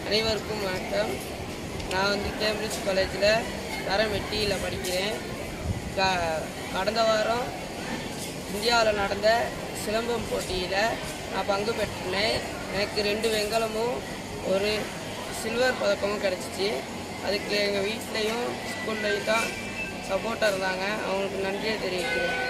அனைவருக்கும் வணக்கம். நான் கேம்பிரிட்ஜ் காலேஜில் தரம் 8ல் படிக்கிறேன். கடந்த வாரம் இந்தியாவில் நடந்த சிலம்பம் போட்டியில் நான் பங்கு பெற்றினேன். எனக்கு 2 வெண்கலமும் 1 சில்வர் பதக்கமும் கிடச்சிச்சு. அதுக்கு எங்கள் வீட்லேயும் ஸ்கூல்லையும் தான் சப்போர்ட்டாக இருந்தாங்க. அவங்களுக்கு நன்றியை தெரிவிக்கிறேன்.